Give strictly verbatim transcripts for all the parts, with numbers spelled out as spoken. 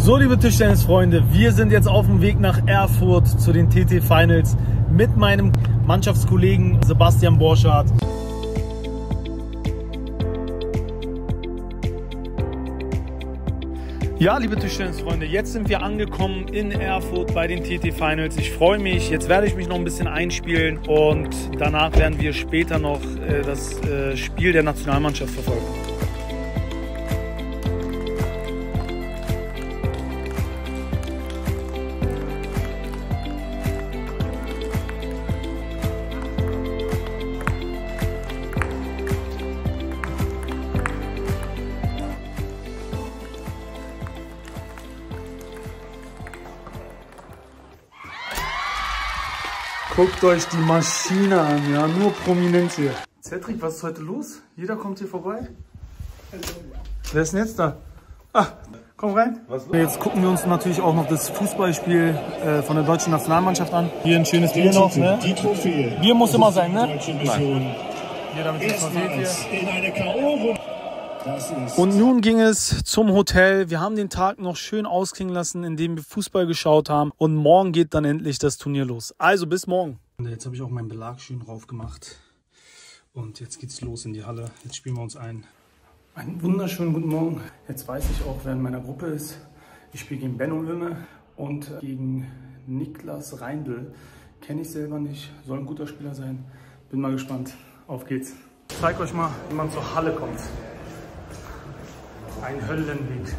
So, liebe Tischtennisfreunde, wir sind jetzt auf dem Weg nach Erfurt zu den T T Finals mit meinem Mannschaftskollegen Sebastian Borchardt. Ja, liebe Tischtennisfreunde, jetzt sind wir angekommen in Erfurt bei den T T Finals. Ich freue mich, jetzt werde ich mich noch ein bisschen einspielen und danach werden wir später noch äh, das äh, Spiel der Nationalmannschaft verfolgen. Guckt euch die Maschine an, ja, nur Prominenz hier. Cedric, was ist heute los? Jeder kommt hier vorbei. Wer ist denn jetzt da? Ah, komm rein. Was los? Jetzt gucken wir uns natürlich auch noch das Fußballspiel äh, von der deutschen Nationalmannschaft an. Hier ein schönes Bier noch, ne? Die Trophäe. Bier muss immer sein, ne? Nein. Hier damit die Trophäe hier. In eine K O. Und nun ging es zum Hotel. Wir haben den Tag noch schön ausklingen lassen, indem wir Fußball geschaut haben. Und morgen geht dann endlich das Turnier los. Also bis morgen. Jetzt habe ich auch meinen Belag schön drauf gemacht. Und jetzt geht's los in die Halle. Jetzt spielen wir uns ein. Einen wunderschönen guten Morgen. Jetzt weiß ich auch, wer in meiner Gruppe ist. Ich spiele gegen Benno Öme und gegen Niklas Reindl. Kenne ich selber nicht. Soll ein guter Spieler sein. Bin mal gespannt. Auf geht's. Ich zeige euch mal, wie man zur Halle kommt. Ein Höllenweg.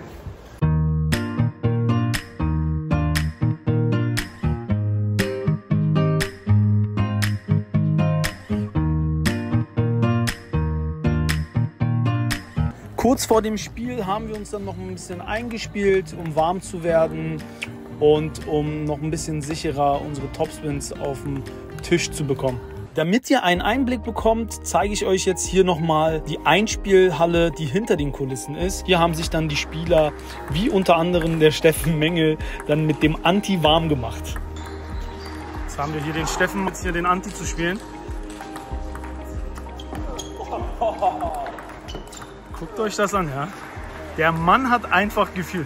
Kurz vor dem Spiel haben wir uns dann noch ein bisschen eingespielt, um warm zu werden und um noch ein bisschen sicherer unsere Topspins auf dem Tisch zu bekommen. Damit ihr einen Einblick bekommt, zeige ich euch jetzt hier nochmal die Einspielhalle, die hinter den Kulissen ist. Hier haben sich dann die Spieler, wie unter anderem der Steffen Mengel, dann mit dem Anti warm gemacht. Jetzt haben wir hier den Steffen, jetzt hier den Anti zu spielen. Guckt euch das an, ja. Der Mann hat einfach Gefühl.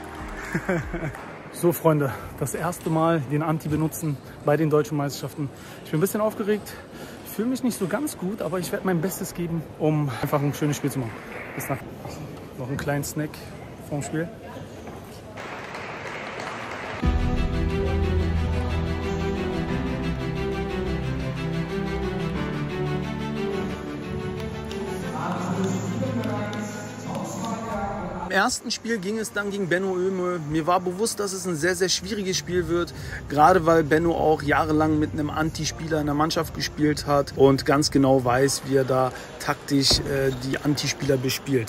So, Freunde, das erste Mal den Anti benutzen bei den deutschen Meisterschaften. Ich bin ein bisschen aufgeregt, ich fühle mich nicht so ganz gut, aber ich werde mein Bestes geben, um einfach ein schönes Spiel zu machen. Bis dann. Noch einen kleinen Snack vorm Spiel. Im ersten Spiel ging es dann gegen Benno Öme. Mir war bewusst, dass es ein sehr, sehr schwieriges Spiel wird. Gerade weil Benno auch jahrelang mit einem Antispieler in der Mannschaft gespielt hat und ganz genau weiß, wie er da taktisch äh, die Antispieler bespielt.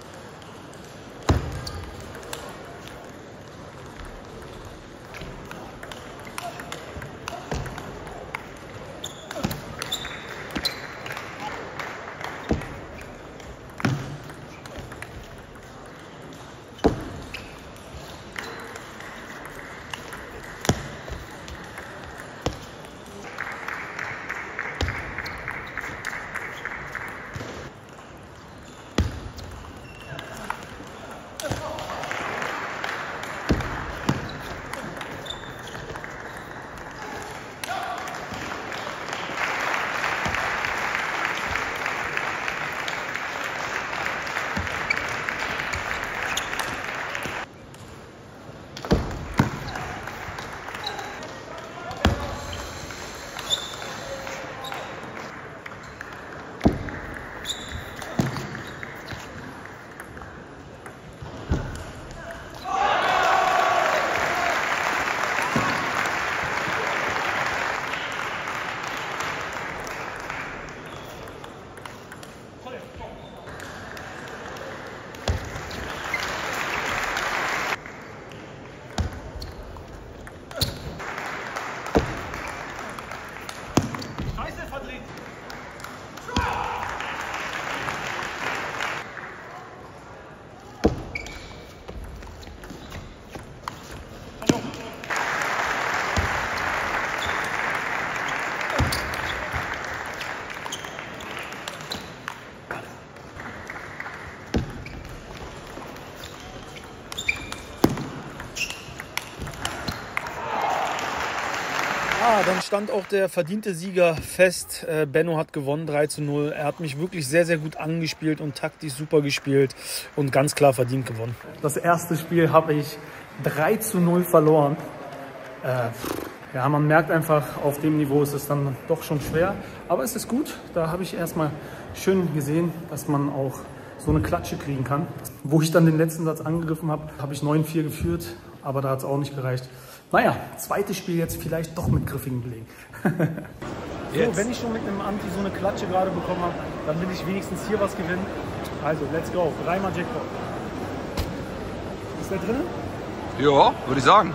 dann stand auch der verdiente Sieger fest. Äh, Benno hat gewonnen, drei zu null. Er hat mich wirklich sehr, sehr gut angespielt und taktisch super gespielt und ganz klar verdient gewonnen. Das erste Spiel habe ich drei zu null verloren. Äh, ja, man merkt einfach, auf dem Niveau ist es dann doch schon schwer. Aber es ist gut. Da habe ich erstmal schön gesehen, dass man auch so eine Klatsche kriegen kann. Wo ich dann den letzten Satz angegriffen habe, habe ich neun vier geführt, aber da hat es auch nicht gereicht. Naja, zweites Spiel jetzt vielleicht doch mit griffigen Belegen. So, wenn ich schon mit einem Anti so eine Klatsche gerade bekommen habe, dann will ich wenigstens hier was gewinnen. Also, let's go. Dreimal Jackpot. Ist der drin? Ja, würde ich sagen.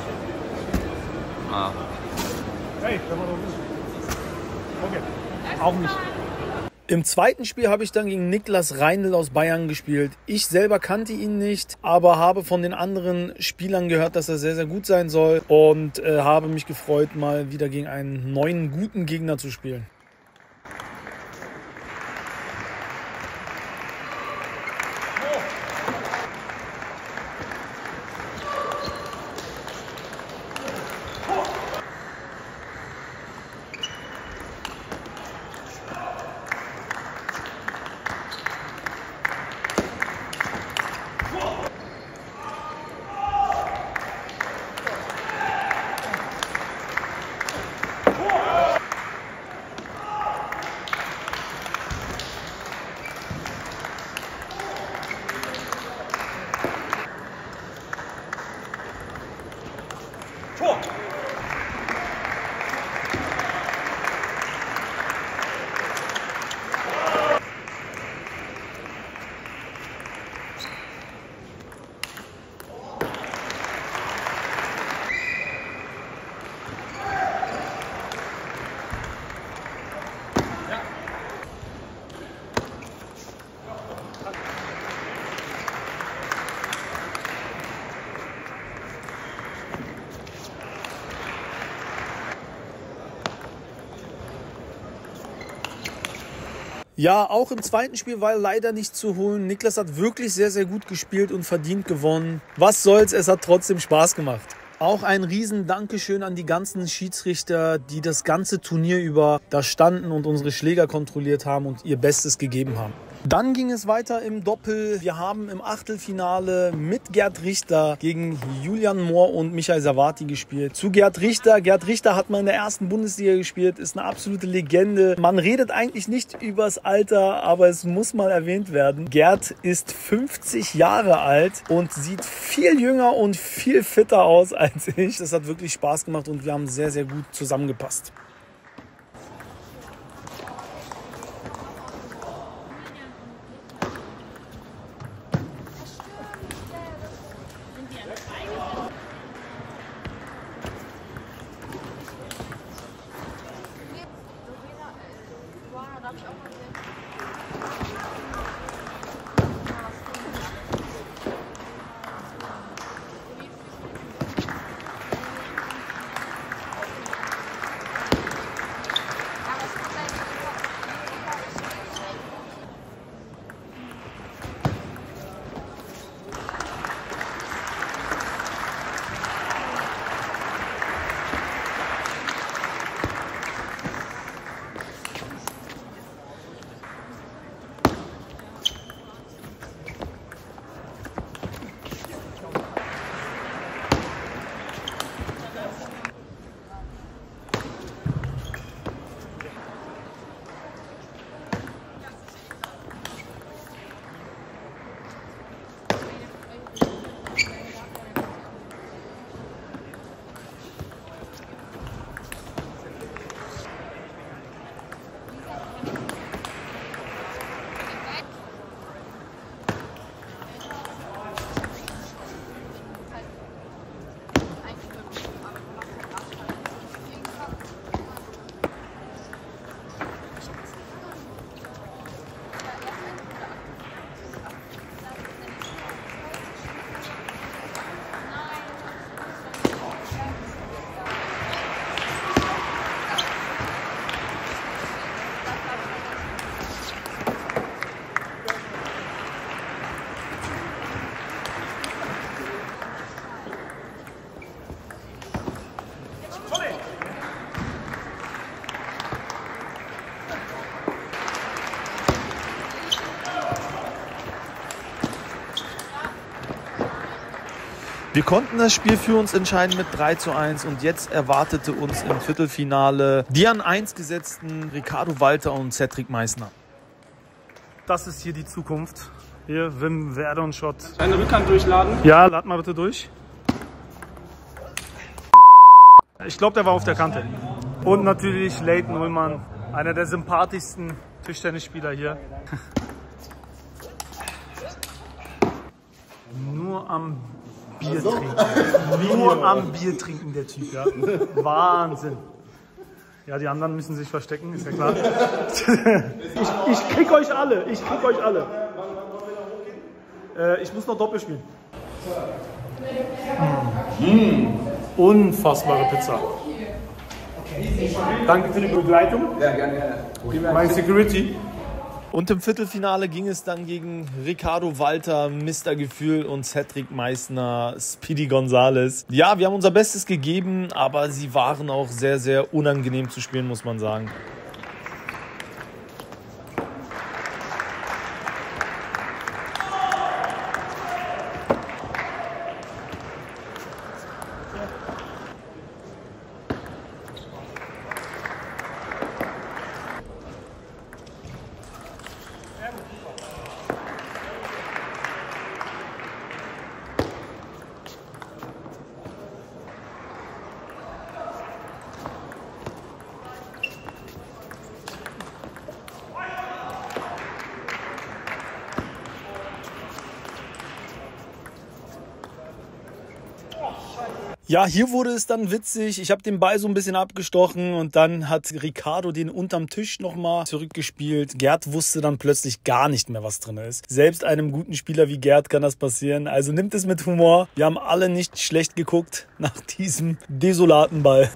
Ah. Hey, da war doch nicht. Okay, auch nicht. Im zweiten Spiel habe ich dann gegen Niklas Reindl aus Bayern gespielt. Ich selber kannte ihn nicht, aber habe von den anderen Spielern gehört, dass er sehr, sehr gut sein soll und äh, habe mich gefreut, mal wieder gegen einen neuen, guten Gegner zu spielen. Ja, auch im zweiten Spiel war leider nicht zu holen. Niklas hat wirklich sehr, sehr gut gespielt und verdient gewonnen. Was soll's, es hat trotzdem Spaß gemacht. Auch ein riesen Dankeschön an die ganzen Schiedsrichter, die das ganze Turnier über da standen und unsere Schläger kontrolliert haben und ihr Bestes gegeben haben. Dann ging es weiter im Doppel. Wir haben im Achtelfinale mit Gerd Richter gegen Julian Mohr und Michael Savati gespielt. Zu Gerd Richter. Gerd Richter hat mal in der ersten Bundesliga gespielt, ist eine absolute Legende. Man redet eigentlich nicht übers Alter, aber es muss mal erwähnt werden. Gerd ist fünfzig Jahre alt und sieht viel jünger und viel fitter aus als ich. Das hat wirklich Spaß gemacht und wir haben sehr, sehr gut zusammengepasst. Wir konnten das Spiel für uns entscheiden mit drei zu eins und jetzt erwartete uns im Viertelfinale die an eins gesetzten Ricardo Walter und Cedric Meissner. Das ist hier die Zukunft. Hier, Wim Verdon-Shot. Eine Rückhand durchladen? Ja, lad mal bitte durch. Ich glaube, der war auf der Kante. Und natürlich Leighton Ullmann, einer der sympathischsten Tischtennisspieler hier. Nur am Bier trinken. Nur am Bier trinken, der Typ, ja. Wahnsinn. Ja, die anderen müssen sich verstecken, ist ja klar. ich, ich krieg euch alle, ich krieg euch alle. Äh, ich muss noch Doppel spielen. Mmh. Unfassbare Pizza. Danke für die Begleitung. Ja, gerne, gerne. Mein Security. Und im Viertelfinale ging es dann gegen Ricardo Walter, Mister Gefühl und Cedric Meissner, Speedy Gonzales. Ja, wir haben unser Bestes gegeben, aber sie waren auch sehr, sehr unangenehm zu spielen, muss man sagen. Ja, hier wurde es dann witzig. Ich habe den Ball so ein bisschen abgestochen und dann hat Ricardo den unterm Tisch nochmal zurückgespielt. Gerd wusste dann plötzlich gar nicht mehr, was drin ist. Selbst einem guten Spieler wie Gerd kann das passieren. Also nimmt es mit Humor. Wir haben alle nicht schlecht geguckt nach diesem desolaten Ball.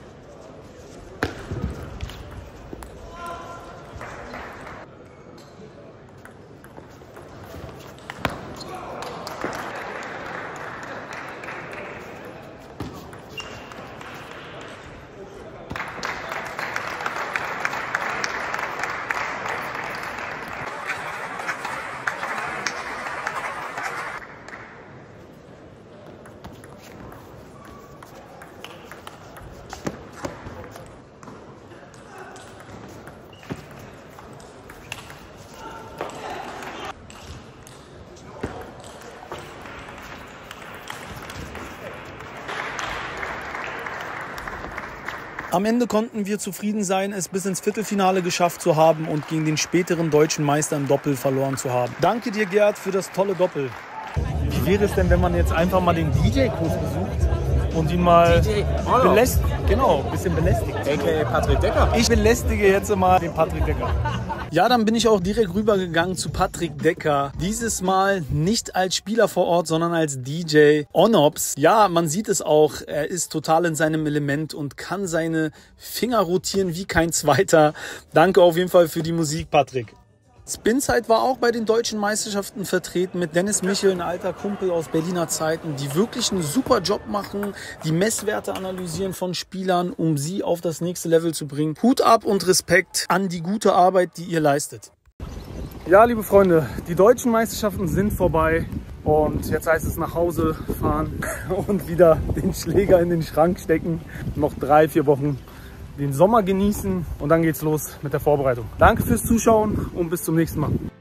Am Ende konnten wir zufrieden sein, es bis ins Viertelfinale geschafft zu haben und gegen den späteren deutschen Meister im Doppel verloren zu haben. Danke dir, Gerd, für das tolle Doppel. Wie wäre es denn, wenn man jetzt einfach mal den D J-Kurs besucht und ihn mal belästigt? Genau, ein bisschen belästigt. A K A Patrick Decker. Ich belästige jetzt mal den Patrick Decker. Ja, dann bin ich auch direkt rübergegangen zu Patrick Decker. Dieses Mal nicht als Spieler vor Ort, sondern als D J Onops. Ja, man sieht es auch, er ist total in seinem Element und kann seine Finger rotieren wie kein zweiter. Danke auf jeden Fall für die Musik, Patrick. Spinzeit war auch bei den deutschen Meisterschaften vertreten mit Dennis Michel, ein alter Kumpel aus Berliner Zeiten, die wirklich einen super Job machen, die Messwerte analysieren von Spielern, um sie auf das nächste Level zu bringen. Hut ab und Respekt an die gute Arbeit, die ihr leistet. Ja, liebe Freunde, die deutschen Meisterschaften sind vorbei und jetzt heißt es nach Hause fahren und wieder den Schläger in den Schrank stecken. Noch drei, vier Wochen den Sommer genießen und dann geht's los mit der Vorbereitung. Danke fürs Zuschauen und bis zum nächsten Mal.